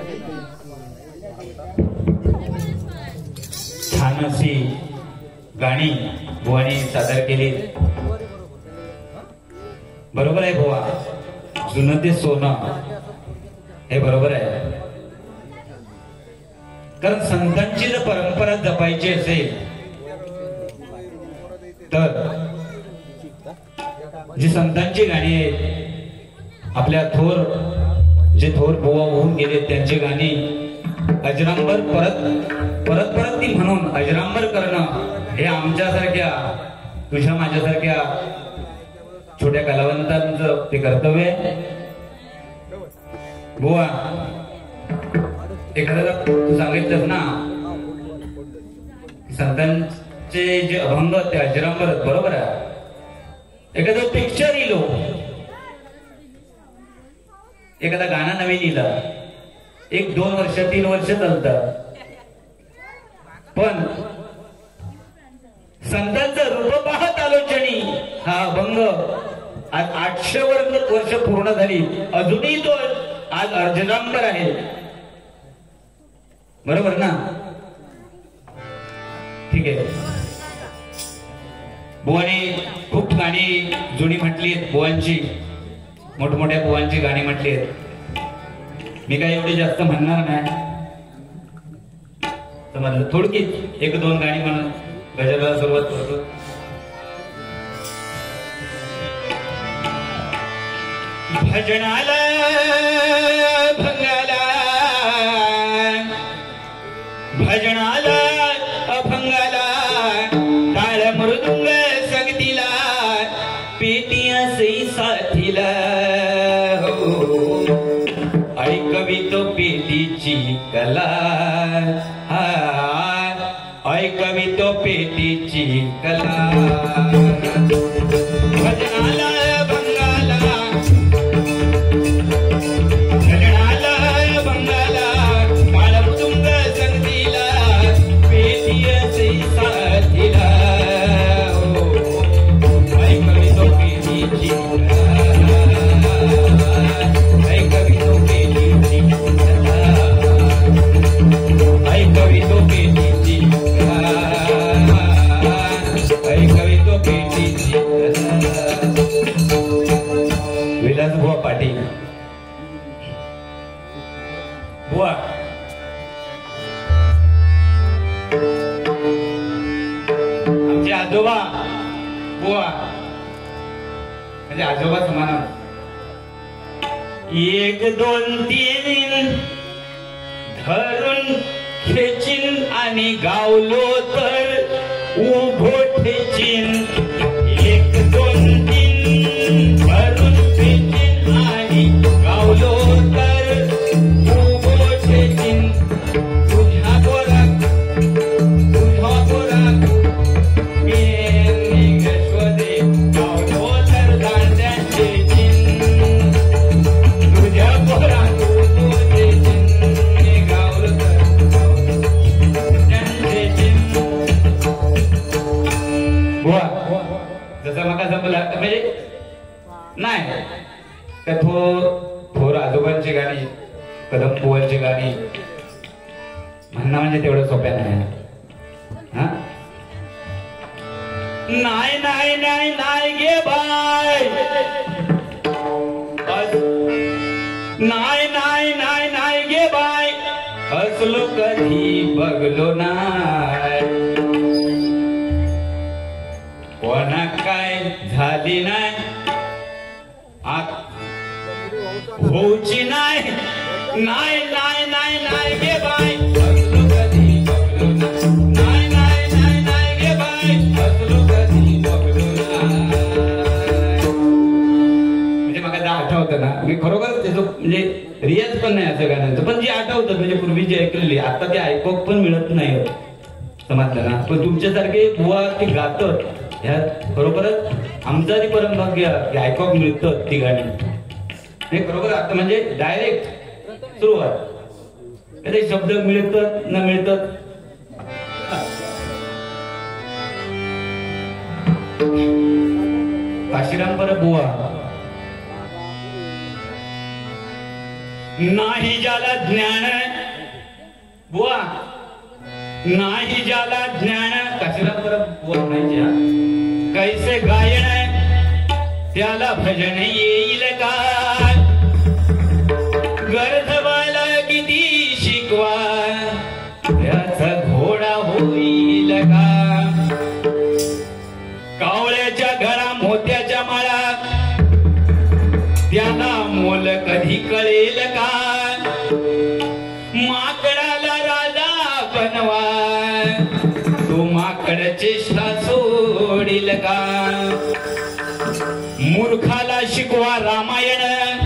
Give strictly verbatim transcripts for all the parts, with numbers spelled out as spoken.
छान अशी गाणी बुवानी सादर केली. बरोबर आहे बुवा, जुनं ते सोनं हे बरोबर आहे. कारण संतांची जर परंपरा जपायची असेल तर जी संतांची गाणी आहेत, आपल्या थोर जे थोर बुवा होऊन गेले त्यांची गाणी अजरांबर परत परत परत ती म्हणून अजरांबर करणं हे आमच्यासारख्या तुझ्या माझ्यासारख्या छोट्या कलावंतांचं ते कर्तव्य आहे. बुवा एखाद्याला तू सांगितलंस ना संतांचे जे अभंग ते अजरांबर बरोबर आहे. एखादं पिक्चर इलो, एखादा गाणं नवीन इलं, एक दोन वर्ष तीन वर्ष चालतं, पण संतांचं रूप पाहत आलोचनी हा अभंग आज आठशे वर्ष पूर्ण झाली, अजूनही तो आज अजरांबर आहे. बरोबर ना? ठीक आहे. बुवानी खूप गाणी जुनी म्हटली आहेत, बुवांची मोठमोठ्या बुवांची गाणी म्हटली आहेत. मी काही एवढी जास्त म्हणणार नाही, समजलं. थोडकी एक दोन गाणी म्हणून गजराला सुरुवात करतो. भजनाला भंगाला भजनाला अभंगाला टाळ मृदुंग संगतीला पेटी असे साथीला हो ऐकवितो पेटीची कला हा ऐकवितो पेटीची कला. भजनाला भंगाला भजनाला भंगाला टाळ मृदुंग संगतीला पेटी असे साथीला हो ऐकवितो पेटीची विलास बुवा पाटील. बुवा आमचे आजोबा बुवा म्हणजे आजोबा समान. एक दोन तीन धरून खेचीन आणि गावलो तर उभो ठेचीन. एक दोन तीन धरून खेचीन आणि गावलो तर उभो ठेचीन. तुझ्या गोराक तुझ्या गोराक मी निघशोदे गावलो तर दांड्यांचे चिन. तुझ्या गोराक उभो ठेचीन गावलो तर दांड्यांचे चिन. जसं मग जमला म्हणजे नाही का थोर थोर आजोबांची गाणी कदम बुवांची गाणी म्हणणं म्हणजे तेवढं सोप्या नाही. हा नाही नाही नाही नाही गे बाय नाही नाही नाही नाही गे बाय हसलो कधी बघलो नाही. कोणा काय झाली नाही होऊची नाही नाही नाही नाही नाही गे बाय हसलो कधी बघलो नाही. नाही नाही नाही गे बाय हसलो कधी बघलो नाही. म्हणजे मला आठवतं ना मी खरोखर त्याचं म्हणजे रियाज पण नाही असं गाण्याचं, पण जे आठवतं म्हणजे पूर्वी जे ऐकलेली आता ते ऐकूक पण मिळत नाही. समजलं ना? पण तुमच्यासारखे बुवा ते गातात ह्यात खरोखरच आमचा ती परमभाग्य की ऐकूक मिळतं ती गाणी. हे खरोखर आता म्हणजे डायरेक्ट सुरुवात कधी शब्द मिळतात न मिळतात. काशीराम पर बुवा नाही ज्याला ज्ञान बुवा नाही ज्याला ज्ञान कशाला परत बोलायचे कैसे गायन त्याला भजन येईल का गरजवाला किती शिकवा त्याचा घोडा होईल का कावळ्याच्या घरा मोत्याच्या माळा त्याला मोल कधी कळेल का माकडाला राजा बनवा तो माकड चेष्टा सोडील का मूर्खाला शिकवा रामायण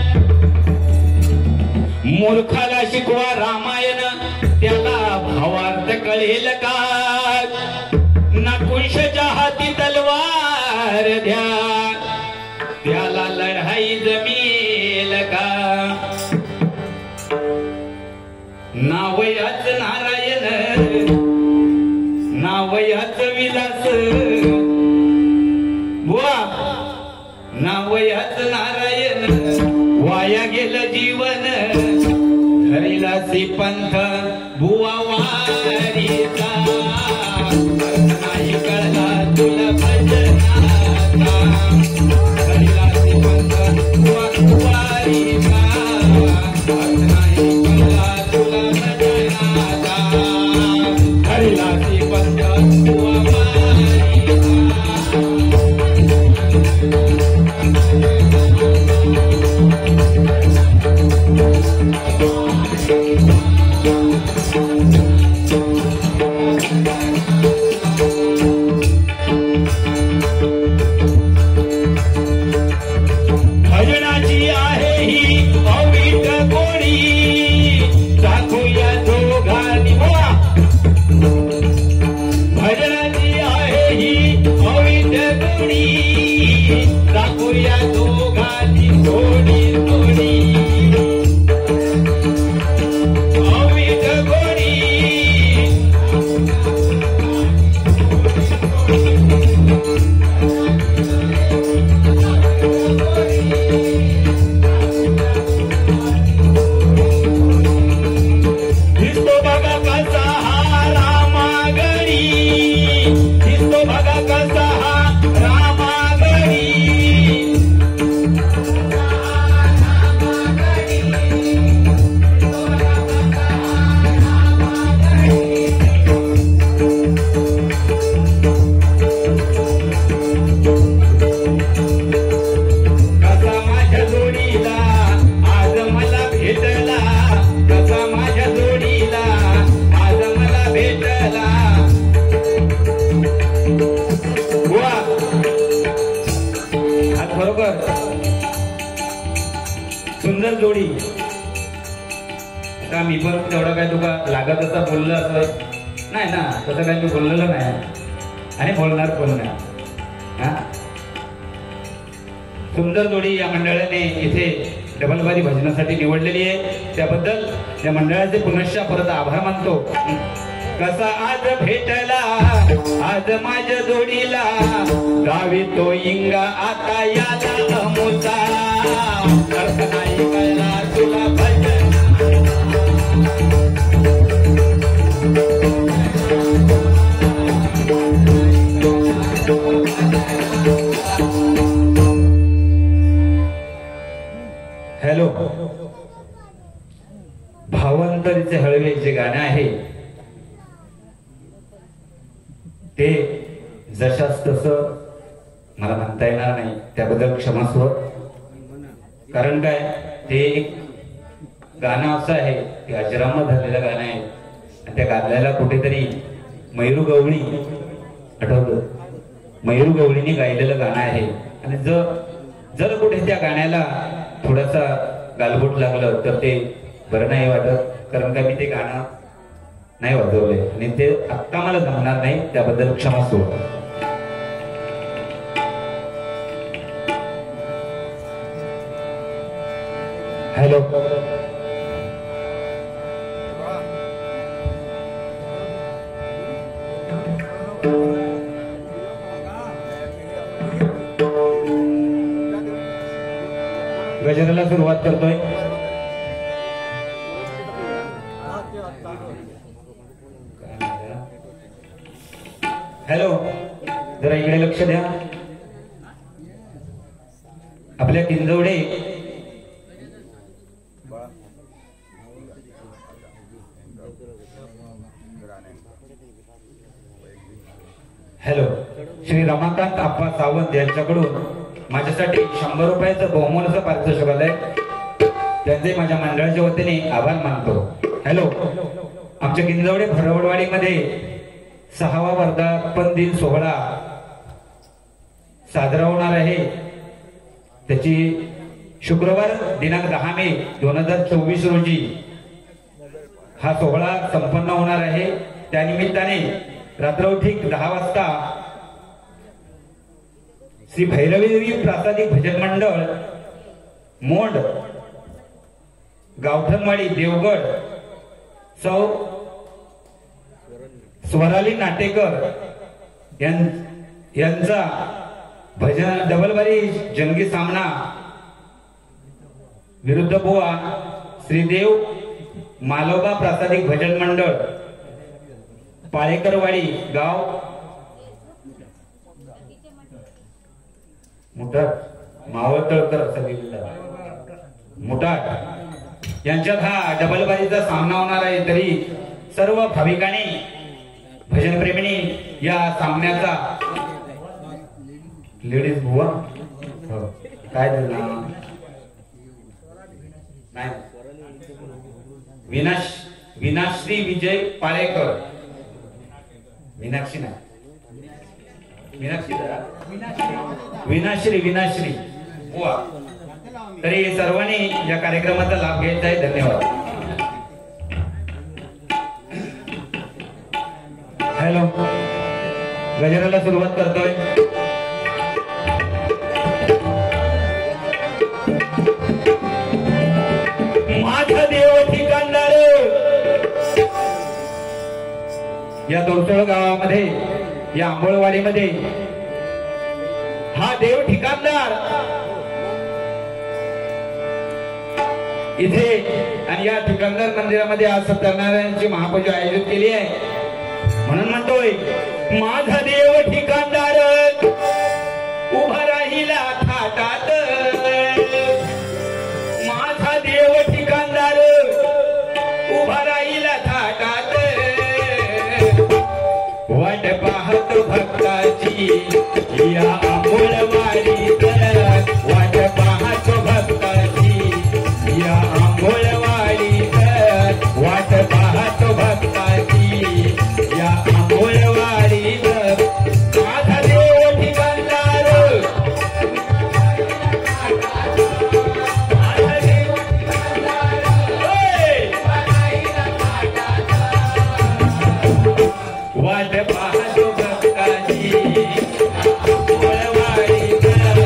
मूर्खाला शिकवा रामायण त्याला भावार्थ कळेल का नकुंशच्या हाती तलवार द्या त्याला लढाई जमेल का नावयाच नारायण नावयाच विलास बुवा नावयाच नारायण वाया गेलं जीवन हरिला पंथ बुवा वारीचा नाही कळला तुला भजनाचा हरिला पंथ बुवा वारीचा नाही कळला तुला भजनाचा हरिला पंथ बुवा वारीचा भजनाची आहे ही अवीट कोणी दाखवूया दोघांनी बोला भजनाची आहे ही अवीट कोणी दाखवूया दोघांनी थोडी थोडी अवीट कोणी दिसतो बघा कसा हा रामागडी दिसतो बघा कसा हा रामागडी कसा माझ्या जोडीला आज मला भेटला कसा माझ्या जोडीला आज मला भेटला बुवा आज बरोबर सुंदर जोडी आता मी पण तेवढं काय तुका लागत असा बोललं असं नाही ना तसं काही मी बोललेलं नाही आणि बोलणार पण नाही हा सुंदर जोडी या मंडळाने इथे डबलबारी भजनासाठी निवडलेली आहे त्याबद्दल या मंडळाचे पुनश्च परत आभार मानतो कसा आज भेटला आज माझ्या जोडीला गावी तो इंगा आता याला अमुचा अर्थ नाही कळला तुला भजन हॅलो भावांतरीचे हळवे जे गाणं आहे ते जशास तसं मला म्हणता येणार नाही त्याबद्दल क्षमस्व कारण काय ते एक गाणं असं आहे ते अजरामर झालेलं गाणं आहे आणि त्या गाण्याला कुठेतरी मयूर गवळी आठवतं मयूर गवळीने गायलेलं गाणं आहे आणि जर जर कुठे त्या गाण्याला थोडासा गालबोट लागलं तर ते बरं नाही वाटत कारण का मी ते गाणं नाही वाजवलंय आणि ते आत्ता मला जमणार नाही त्याबद्दल क्षमस्व हॅलो गजराला सुरुवात करतोय हॅलो, जरा इकडे लक्ष द्या. आपल्या किंजवडे हॅलो श्री रमाकांत आप्पा सावंत यांच्याकडून माझ्यासाठी शंभर रुपयाचं बहुमूल्याचं पारितोषिक आलंय. त्यांचे माझ्या मंडळाच्या वतीने आभार मानतो. हॅलो, आमच्या किंजवडे भरवडवाडीमध्ये सहावा वर्धापन दिन सोहळा साजरा होणार आहे. त्याची शुक्रवार दिनांक दहा मे दोन हजार चोवीस रोजी हा सोहळा संपन्न होणार आहे. त्यानिमित्ताने रात्र ठीक दहा वाजता श्री भैरवी प्रासादिक भजन मंडळ मोंड गावठणवाडी देवगड सौ स्वराली नाटेकर यांचा भजन डबलबारी जंगी सामना विरुद्ध बुवा श्रीदेव मालोबा प्रासादिक भजन मंडळ पाळेकरवाडी गाव मुठाट मावळतळकर मुठाट यांच्यात हा डबलबारीचा सामना होणार आहे. तरी सर्व भाविकांनी भजन प्रेमींनी या सामन्याचा लेडीज बुवा काय झालं नाही विनाश विनाश्री विजय पाळेकर मीनाक्षी ना मीनाक्षी विनाश्री विनाश्री बुवा. तरी सर्वांनी या कार्यक्रमाचा लाभ घ्यायचा आहे. धन्यवाद. हॅलो, गजराला सुरुवात करतोय. माझा देव ठिकाणदार या दोरसोळ गावामध्ये या आंबोळवाडीमध्ये हा देव ठिकाणदार इथे आणि या ठिकाणदार मंदिरामध्ये आज सत्यनारायणाची महापूजा आयोजित केली आहे. म्हणून म्हणतोय माझा देव ठिकाणदार उभा राहिला थाटात. माझा देव ठिकाणदार उभा राहिला थाटात. वाट पाहतो भक्ताची या आंबोळवाडीत. वाट पाहतो भक्ताची या आंबोळवाडीत. वाट पाहतो भक्ताची या आंबोळवाडीत. माझा देव ठिकाणदार माझा देव वाट पाहतो भक्ताची आंबोळवाडीत.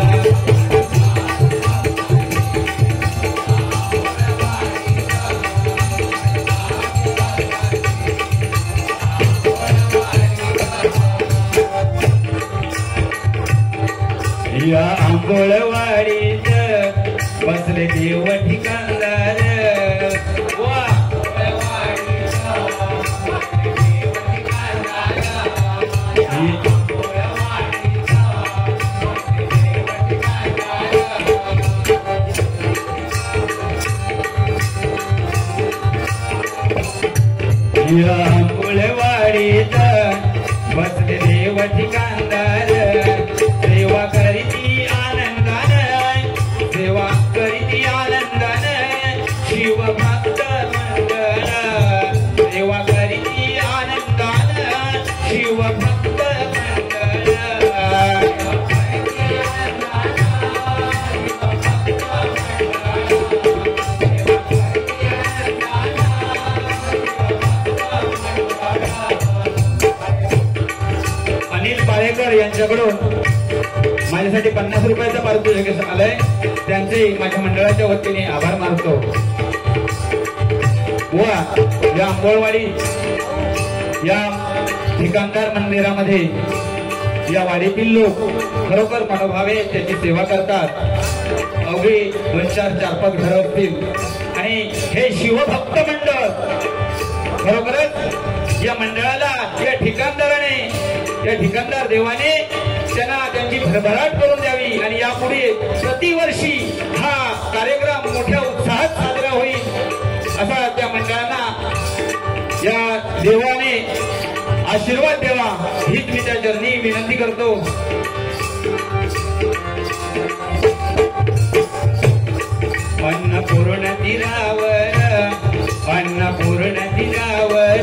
या आंबोळवाडीत बसले देव ठिकाणदार. वा या आंबोळवाडीत बसले देव ठिकाणदार. सेवा करीती आनंदान सेवा करीती आनंदान शिव भक्त मंडळ. सेवा करीती आनंदान शिव भक्त मंडळ. अनिल पाळेकर यांच्याकडून माझ्यासाठी पन्नास रुपयाचा पारितोषिक आलंय. त्यांचे माझ्या मंडळाच्या वतीने आभार मानतो. वा या आंबोळवाडी या ठिकाणदार मंदिरामध्ये या वाडीतील लोक खरोखर मनोभावे त्याची सेवा करतात. अवघी दोन चार चार पाच घर असतील आणि हे शिवभक्त मंडळ खरोखरच या मंडळाला या ठिकाणदाराने या ठिकाणदार देवाने त्यांना त्यांची भरभराट करून द्यावी आणि यापुढे प्रतिवर्षी हा कार्यक्रम मोठ्या उत्साहात साजरा होईल असा त्या मंडळांना या देवाने आशीर्वाद द्यावा हीच मी त्या चरणी विनंती करतो. अन्नपूर्ण तीरावर अन्नपूर्ण तीरावर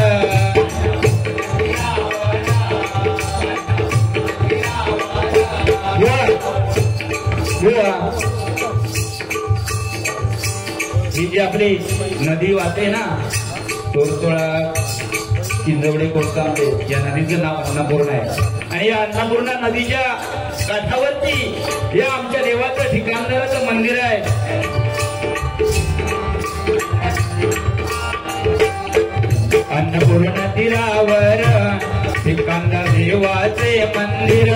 ही जी आपली नदी वाहते ना तोरतोळा चिंचवडे कोटकांबे या नदीचं नाव अन्नपूर्ण आहे आणि या अन्नपूर्णा नदीच्या काठावरती या आमच्या देवाचं ठिकाणदाराचं मंदिर आहे. अन्नपूर्णा तीरावर ठिकाणदार देवाचे मंदिर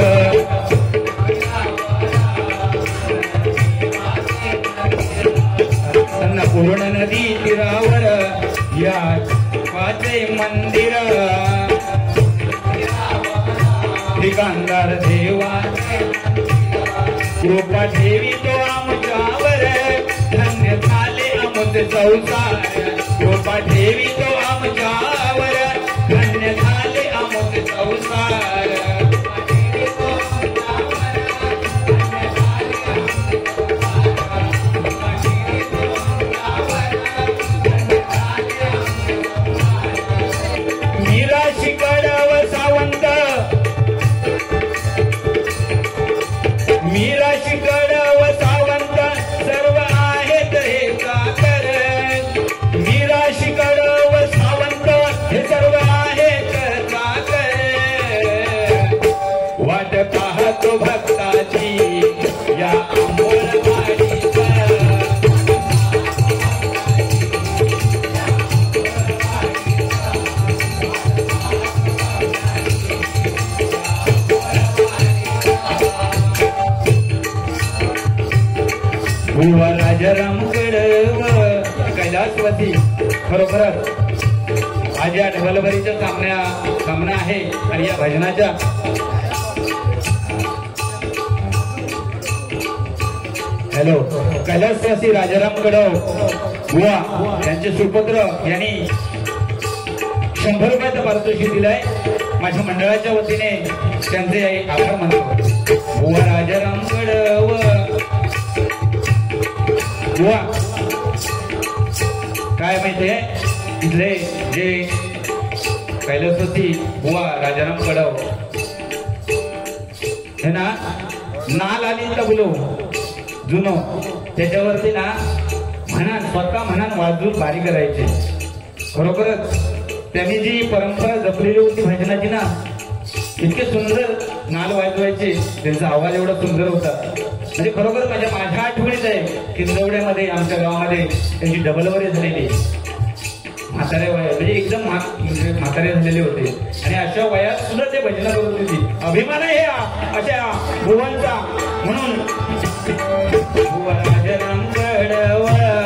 अन्नपूर्ण नदी तीरावर या देवाचे मंदिर ठिकाणदार देवाचे कृपा ठेवी तो आमच्यावर धन्य झाले आमचे संसार कृपा ठेवी तो आमच्यावर धन्य झाले आमचे संसार भक्ताची या अमोल बुवा राजाराम कडव कैलासवती खरोखरच आज या ढबलबरीचा सामना सामना आहे आणि या भजनाच्या हॅलो कैलासवासी राजाराम कडव बुवा त्यांचे सुपुत्र यांनी शंभर रुपयाचं पारितोषिक दिलंय. माझ्या मंडळाच्या वतीने त्यांचे आभार मानतो. बुवा राजाराम कडव बुवा काय माहितीये इथले जे कैलासवासी बुवा राजाराम कडव हे ना नाल आली तबलो जुनो त्याच्यावरती ना म्हणान स्वतः म्हणान वाजून बारी करायचे. खरोखरच त्यांनी जी परंपरा जपलेली होती भजनाची ना इतके सुंदर नाल वाजवायचे त्यांचा आवाज एवढा सुंदर होता म्हणजे खरोखर माझ्या माझ्या आठवणीत आहे किंजवड्यामध्ये आमच्या गावामध्ये त्यांची डबलवरी झालेली म्हातारे वय म्हणजे एकदम म्हातारे झालेले होते आणि अशा वयात सुद्धा ते भजन करत होती. अभिमान आहे अशा भुवांचा म्हणून राजाराम कडव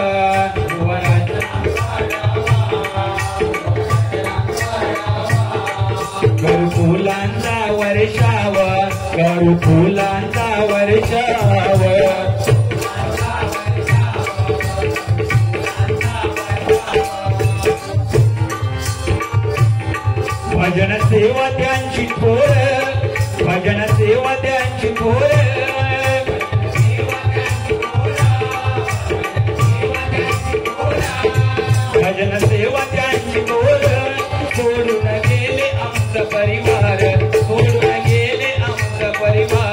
करू फुलांचा वर्षाव करू फुलांचा वर्षाव भजन सेवा त्यांची थोर भजन सेवा त्यांची थोर भजन सेवा त्यांची थोर सोडून गेले आमचा परिवार सोडून गेले आमचा परिवार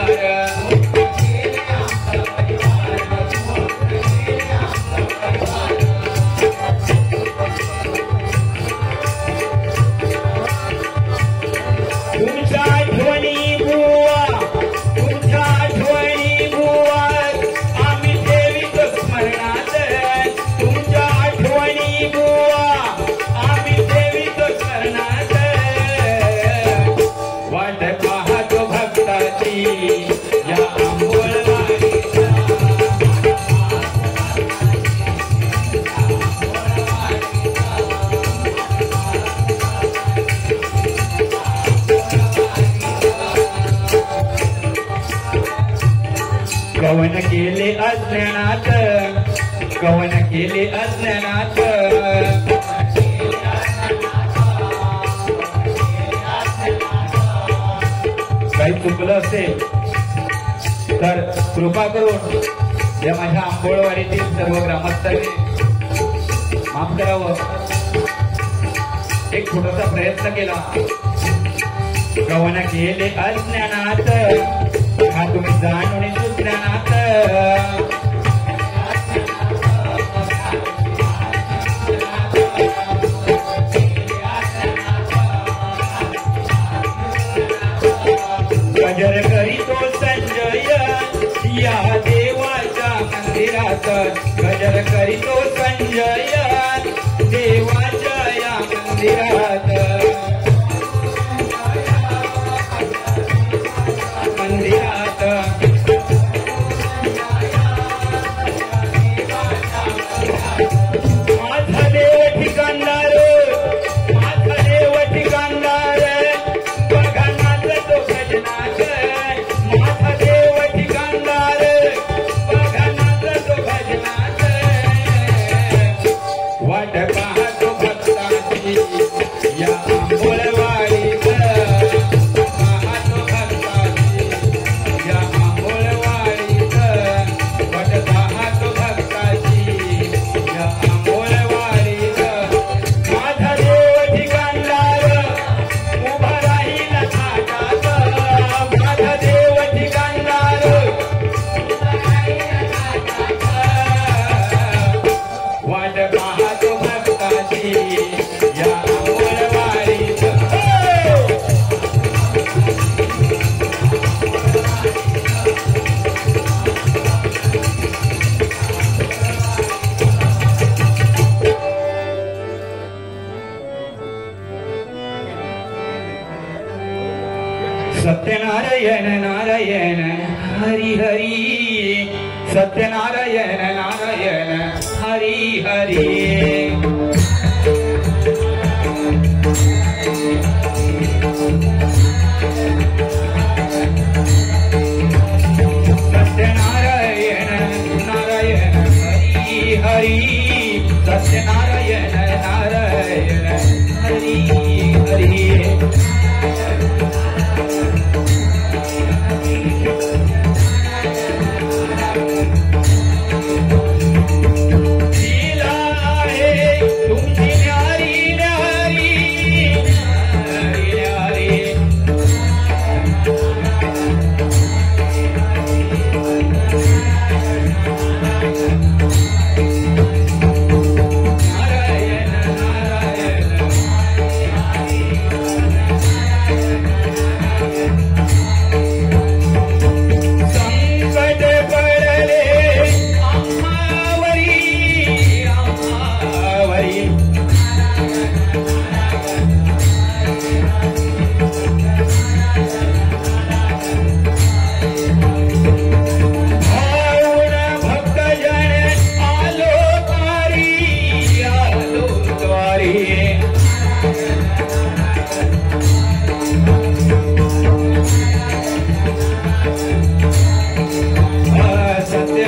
तुमच्या आठवणी बुवा तुमच्या कवन केले अज्ञानात कवन केले अज्ञानात काही चुकलं असेल तर कृपा करून या माझ्या आंबोळवाडीतील सर्व ग्रामस्थांनी माफ करावं. एक छोटासा प्रयत्न केला. कवन केले अज्ञानात हा तुम्ही जाणून सुज्ञानात गजर करीतो संजय या देवाच्या मंदिरात गजर करीतो संजय देवाच्या या मंदिरात मंदिरात माझा देव ठिकाणदार माझा देव ठिकाणदार बघा नाचतो भजनात माझा देव ठिकाणदार बघा नाचतो भजनात वाट पाहतो भक्ताची या आंबोळवाडीत सत्यनारायण नारायण हरि हरि सत्यनारायण नारायण हरि हरि सत्यनारायण नारायण हरि हरि सत्यनारायण नारायण हरि हरि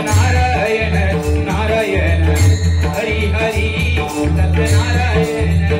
सत्यनारायण नारायण हरि हरि सत्यनारायण